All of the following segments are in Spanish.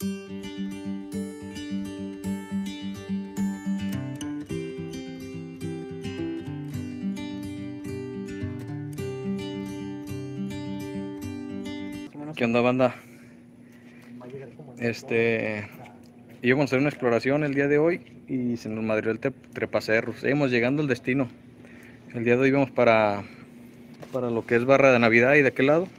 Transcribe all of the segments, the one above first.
¿Qué onda, banda? Íbamos a hacer una exploración el día de hoy y se nos madrió el trepacerros. Íbamos llegando al destino. El día de hoy íbamos para lo que es Barra de Navidad y de aquel lado.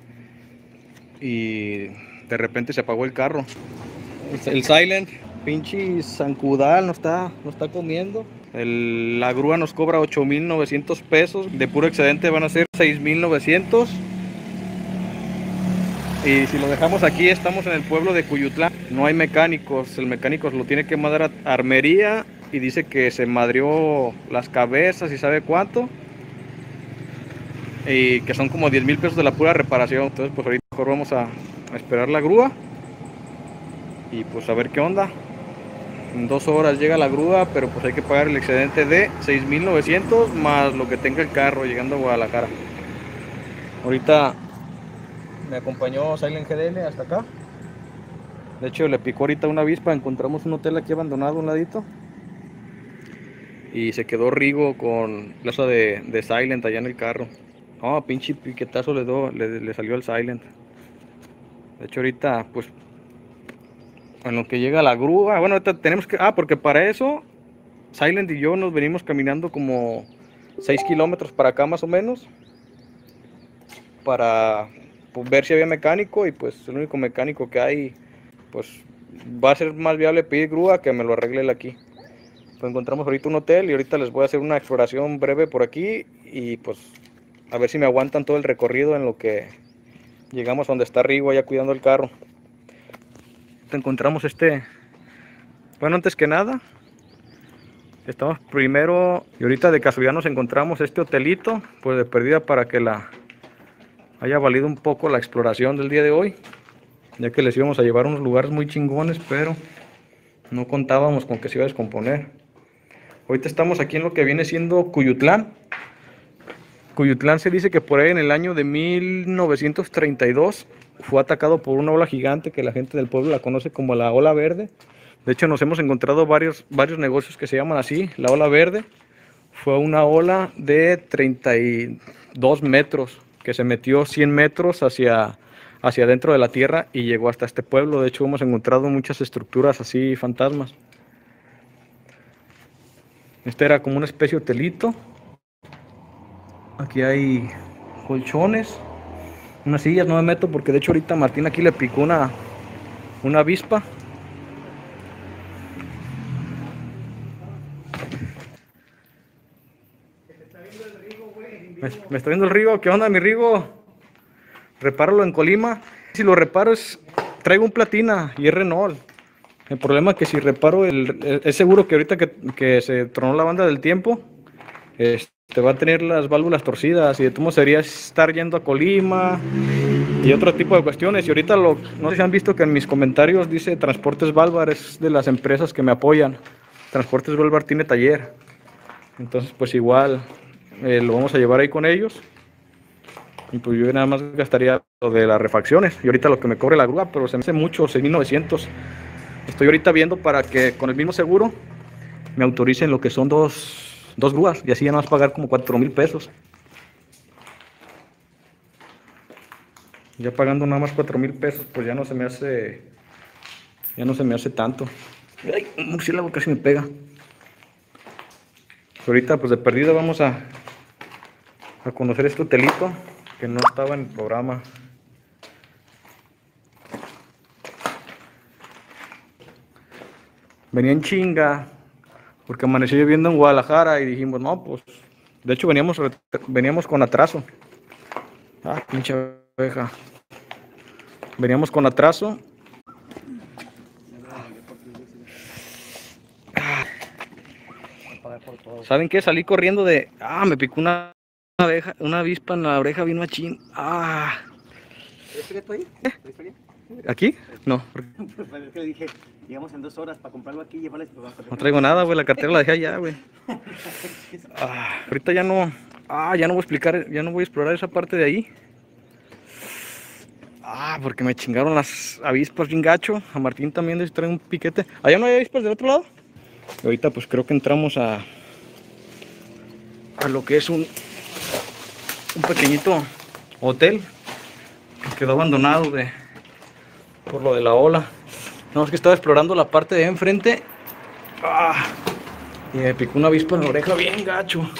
Y de repente se apagó el carro. El Silent, pinche zancudal, no está comiendo. La grúa nos cobra 8,900 pesos. De puro excedente van a ser 6,900. Y si lo dejamos aquí, estamos en el pueblo de Cuyutlán. No hay mecánicos. El mecánico lo tiene que mandar a armería. Y dice que se madrió las cabezas y sabe cuánto. Y que son como 10,000 pesos de la pura reparación. Entonces pues ahorita mejor vamos a esperar la grúa. Y pues a ver qué onda. En 2 horas llega la grúa, pero pues hay que pagar el excedente de 6,900 más lo que tenga el carro llegando a Guadalajara. Ahorita me acompañó Silent GDL hasta acá. De hecho le picó ahorita una avispa. Encontramos un hotel aquí abandonado a un ladito. Y se quedó Rigo con la de Silent allá en el carro. Oh, pinche piquetazo le salió al Silent. De hecho ahorita pues en lo que llega la grúa, bueno, ahorita tenemos que, porque para eso Silent y yo nos venimos caminando como 6 kilómetros para acá más o menos, para pues, ver si había mecánico. Y pues el único mecánico que hay, pues va a ser más viable pedir grúa que me lo arregle él aquí. Pues encontramos ahorita un hotel y ahorita les voy a hacer una exploración breve por aquí y pues a ver si me aguantan todo el recorrido en lo que llegamos a donde está Rigo allá cuidando el carro. Encontramos bueno, antes que nada estamos primero y ahorita de casualidad nos encontramos este hotelito, pues de perdida para que haya valido un poco la exploración del día de hoy, ya que les íbamos a llevar a unos lugares muy chingones, pero no contábamos con que se iba a descomponer. Ahorita estamos aquí en lo que viene siendo Cuyutlán. Cuyutlán se dice que por ahí en el año de 1932 fue atacado por una ola gigante que la gente del pueblo la conoce como la Ola Verde. De hecho nos hemos encontrado varios negocios que se llaman así, la Ola Verde. Fue una ola de 32 metros que se metió 100 metros hacia adentro de la tierra y llegó hasta este pueblo. De hecho hemos encontrado muchas estructuras así fantasmas. Este era como una especie de hotelito. Aquí hay colchones, unas sillas. No me meto porque de hecho ahorita Martín aquí le picó una avispa. Me está viendo el Rigo. ¿Qué onda, mi Rigo? Repáralo en Colima. Si lo reparo traigo un Platina y es Renault. El problema es que si reparo es seguro que ahorita que se tronó la banda del tiempo, te va a tener las válvulas torcidas y de todos sería estar yendo a Colima y otro tipo de cuestiones. Y ahorita no sé si han visto que en mis comentarios dice Transportes Valvar, es de las empresas que me apoyan. Transportes Valvar tiene taller, entonces pues igual lo vamos a llevar ahí con ellos. Y pues yo nada más gastaría lo de las refacciones y ahorita lo que me cobre la grúa, pero se me hace mucho, 6,900. Estoy ahorita viendo para que con el mismo seguro me autoricen lo que son dos grúas y así ya no vas a pagar como 4,000 pesos. Ya pagando nada más 4,000 pesos, pues ya no se me hace tanto. Ay, un murciélago casi me pega. Ahorita pues de perdida vamos a conocer este hotelito que no estaba en el programa. Venía en chinga porque amaneció lloviendo en Guadalajara y dijimos, no, pues de hecho veníamos con atraso. Pinche oveja. Veníamos con atraso. ¿Saben qué? Salí corriendo me picó una avispa en la oreja, vino machín. ¿Esto ahí? ¿Aquí? No. Pues que dije, llegamos en 2 horas para comprarlo aquí y llevarles. No traigo nada, güey, la cartera la dejé allá, güey. Ahorita ya no voy a explicar, ya no voy a explorar esa parte de ahí. Porque me chingaron las avispas bien gacho. A Martín también les trae un piquete. ¿Allá no hay avispas del otro lado? Y ahorita pues creo que entramos a lo que es un pequeñito hotel que quedó abandonado por lo de la ola. No, es que estaba explorando la parte de enfrente. Y me picó una avispa en la oreja bien gacho.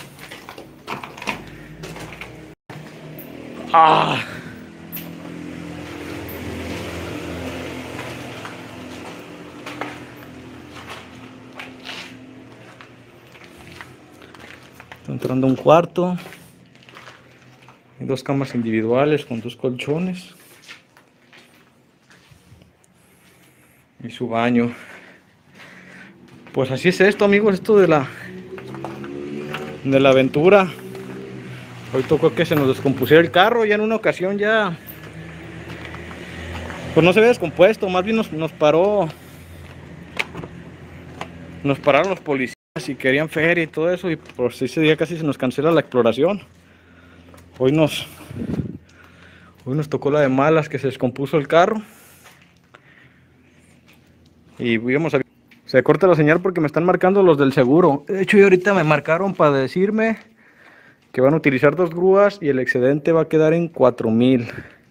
Estoy entrando a un cuarto. Hay 2 camas individuales con 2 colchones. Y su baño. Pues así es esto, amigos, esto de la aventura. Hoy tocó que se nos descompusiera el carro. Ya en una ocasión ya pues no se había descompuesto, más bien nos pararon los policías y querían feria y todo eso, y pues ese día casi se nos cancela la exploración. Hoy nos tocó la de malas, que se descompuso el carro. Y se corta la señal porque me están marcando los del seguro. De hecho, ahorita me marcaron para decirme que van a utilizar 2 grúas y el excedente va a quedar en 4,000.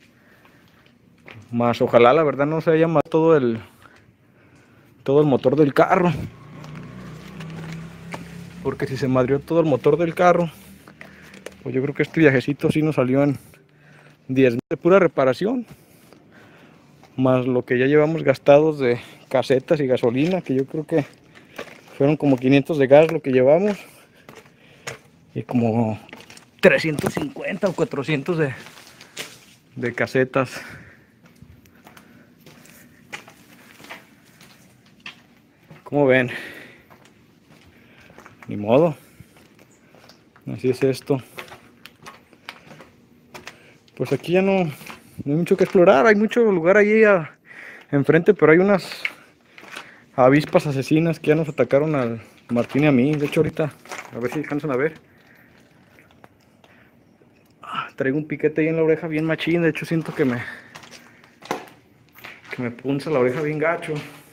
Más ojalá la verdad no se haya matado todo el motor del carro. Porque si se madrió todo el motor del carro, pues yo creo que este viajecito sí nos salió en 10,000 de pura reparación. Más lo que ya llevamos gastados de casetas y gasolina, que yo creo que fueron como 500 de gas lo que llevamos. Y como 350 o 400 de casetas. ¿Cómo ven? Ni modo. Así es esto. Pues aquí ya no hay mucho que explorar. Hay mucho lugar allí enfrente, pero hay unas avispas asesinas que ya nos atacaron al Martín y a mí. De hecho ahorita, a ver si alcanzan a ver. Traigo un piquete ahí en la oreja bien machín. De hecho siento que me punza la oreja bien gacho.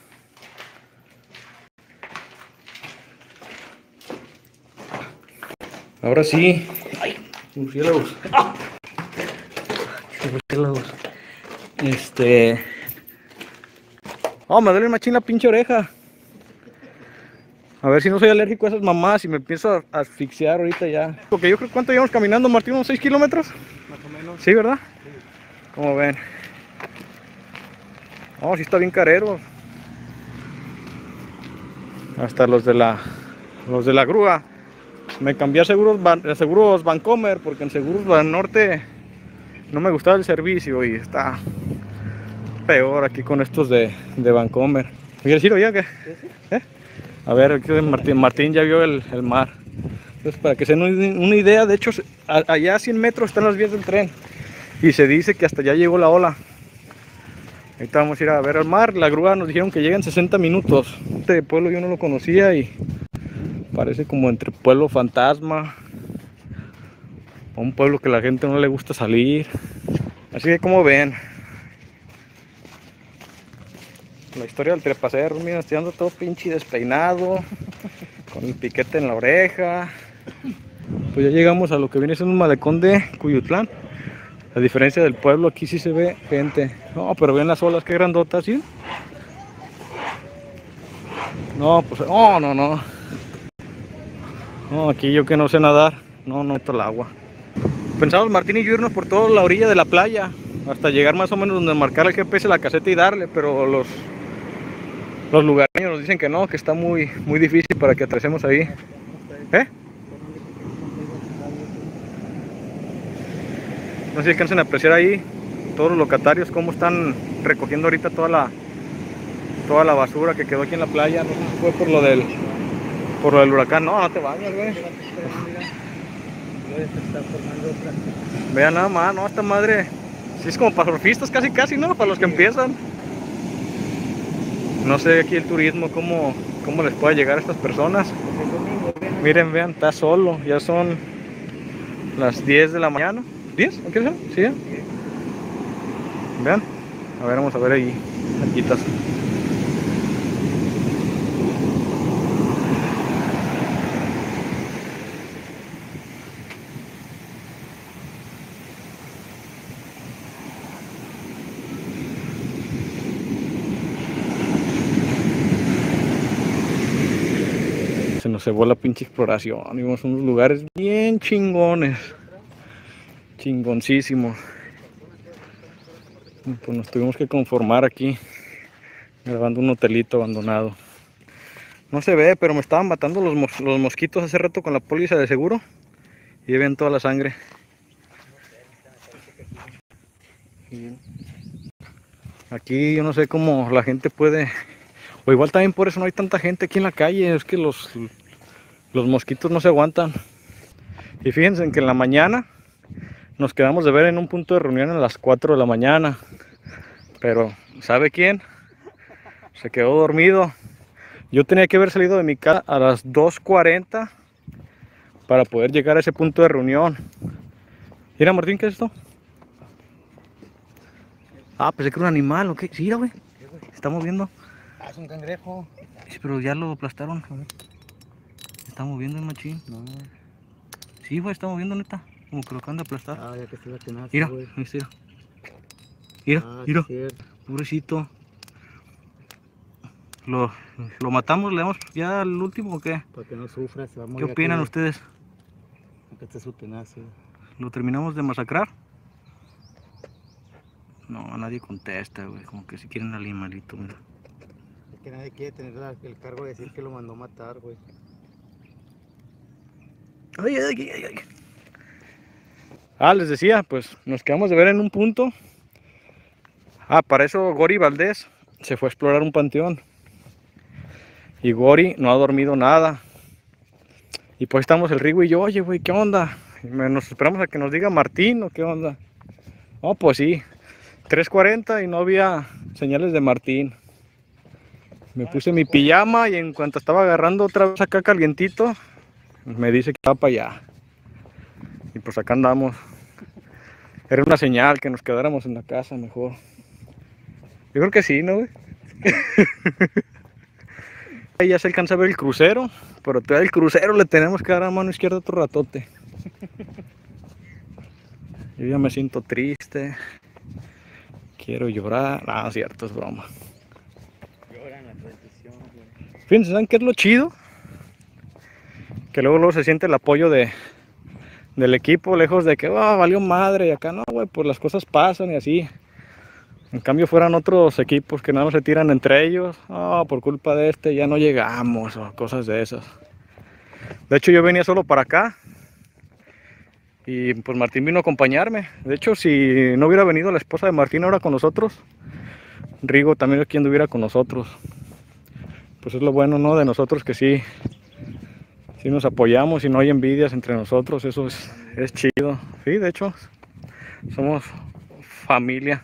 Ahora sí. ¡Ay! Murciélagos. Murciélagos. Me duele machín la pinche oreja. A ver si no soy alérgico a esas mamás y me empiezo a asfixiar ahorita ya. Porque yo creo, ¿cuánto llevamos caminando, Martín? ¿Unos 6 kilómetros? Más o menos. Sí, ¿verdad? Sí. Como ven. Sí está bien carero. Hasta los de la grúa. Me cambié a seguros Vancomer, porque en Seguros Banorte no me gustaba el servicio y está peor aquí con estos de Vancomer. ¿Me quieres ir ya qué? ¿Eh? A ver, aquí Martín ya vio el mar. Entonces, para que se den una idea, de hecho, allá a 100 metros están las vías del tren. Y se dice que hasta ya llegó la ola. Ahorita vamos a ir a ver el mar. La grúa nos dijeron que llega en 60 minutos. Este pueblo yo no lo conocía y parece como entre pueblo fantasma o un pueblo que a la gente no le gusta salir. Así que como ven, la historia del trepacerro, mira, estoy ando todo pinche despeinado, con el piquete en la oreja. Pues ya llegamos a lo que viene siendo un malecón de Cuyutlán. A diferencia del pueblo, aquí sí se ve gente. No, pero ven las olas, qué grandotas, ¿sí? No, pues, no. No, aquí yo que no sé nadar, no meto el agua. Pensamos Martín y yo irnos por toda la orilla de la playa, hasta llegar más o menos donde marcar el GPS la caseta y darle, pero los lugareños nos dicen que no, que está muy difícil para que atravesemos ahí. No sé si alcancen a apreciar ahí todos los locatarios cómo están recogiendo ahorita toda la basura que quedó aquí en la playa. No sé si fue por lo del huracán. No te bañes, güey. Vean nada más, no, esta madre sí es como para surfistas casi, ¿no? Para los que empiezan. No sé aquí el turismo cómo les puede llegar a estas personas. Miren, vean, está solo, ya son las 10 de la mañana. ¿10? ¿A qué hora? Sí, Vean. A ver, vamos a ver ahí. Cerquitas. Se nos cebó la pinche exploración. Vimos unos lugares bien chingones. Chingoncísimos. Pues nos tuvimos que conformar aquí, grabando un hotelito abandonado. No se ve, pero me estaban matando los mosquitos hace rato con la póliza de seguro. Y ven toda la sangre. Aquí yo no sé cómo la gente puede... O igual también por eso no hay tanta gente aquí en la calle. Es que los mosquitos no se aguantan. Y fíjense en que en la mañana nos quedamos de ver en un punto de reunión a las 4 de la mañana. Pero, ¿sabe quién? Se quedó dormido. Yo tenía que haber salido de mi casa a las 2:40 para poder llegar a ese punto de reunión. Mira, Martín, ¿qué es esto? Ah, pensé que era un animal, ¿o qué? Sí, mira, güey. Se está moviendo. Ah, es un cangrejo. Sí, pero ya lo aplastaron. Se está moviendo el machín. No. Sí, güey, está moviendo, neta. Como que lo acaban de aplastar. Ah, ya que se la tenaza, Mira, güey. mira. Mira, Ah, mira. sí, cierto. Pobrecito. ¿Lo matamos? ¿Le damos ya al último o qué? Para que no sufra, se va a ¿Qué morir. opinan aquí, ustedes? Acá está su tenaza. ¿Lo terminamos de masacrar? No, nadie contesta, güey. Como que si quieren al animalito, mira. Es que nadie quiere tener el cargo de decir que lo mandó matar, güey. Ay, ay, ay, ay. Ah, les decía, pues nos quedamos de ver en un punto. Ah, para eso Gori Valdés se fue a explorar un panteón. Y Gori no ha dormido nada. Y pues estamos el Rigo y yo, oye, güey, ¿qué onda? Nos esperamos a que nos diga Martín o qué onda. No, pues sí, 3:40 y no había señales de Martín. Me puse mi pijama y en cuanto estaba agarrando otra vez acá calientito, me dice que va para allá. Y pues acá andamos. Era una señal que nos quedáramos en la casa mejor. Yo creo que sí, ¿no, güey? Ahí ya se alcanza a ver el crucero, pero todavía el crucero le tenemos que dar a mano izquierda otro ratote. Yo ya me siento triste. Quiero llorar. Ah, cierto, es broma. Lloran la transmisión, güey. Fíjense, ¿saben qué es lo chido? Que luego se siente el apoyo del equipo, lejos de que valió madre y acá no, güey, pues las cosas pasan y así. En cambio fueran otros equipos que nada más se tiran entre ellos, por culpa de este ya no llegamos o cosas de esas. De hecho yo venía solo para acá y pues Martín vino a acompañarme. De hecho si no hubiera venido la esposa de Martín ahora con nosotros, Rigo también es quien estuviera con nosotros. Pues es lo bueno, ¿no? De nosotros que sí nos apoyamos y no hay envidias entre nosotros, eso es chido. Sí, de hecho somos familia.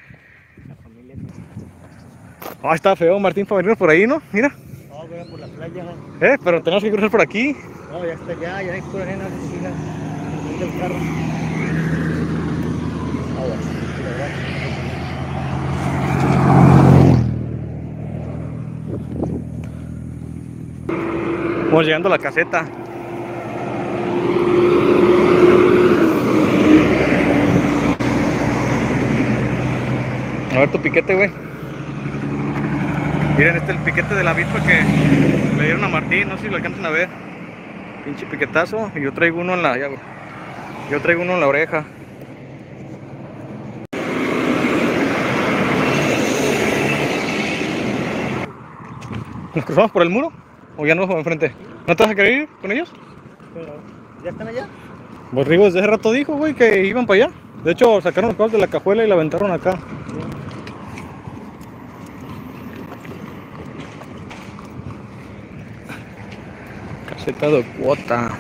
Ah, está feo, Martín, para venirnos por ahí, ¿no? Mira. No, güey, por la playa. Pero tenemos que cruzar por aquí. No, ya está, ya hay pura arena, oficina. El carro. Vamos llegando a la caseta. A ver tu piquete, güey. Miren, este es el piquete de la avispa que le dieron a Martín, no sé si lo alcanzan a ver. Pinche piquetazo, y yo traigo uno en la... Yo traigo uno en la oreja. ¿Nos cruzamos por el muro? ¿O ya no vamos enfrente? ¿No te vas a querer ir con ellos? Pero, ¿ya están allá? Pues Rigo desde hace rato dijo, güey, que iban para allá. De hecho, sacaron los cosas de la cajuela y la aventaron acá. Caseta de cuota.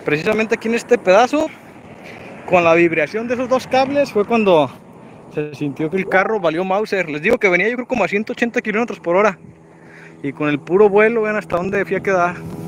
precisamente aquí en este pedazo, con la vibración de esos dos cables, fue cuando se sintió que el carro valió Mauser. Les digo que venía yo creo como a 180 kilómetros por hora. Y con el puro vuelo, vean hasta dónde fui a quedar.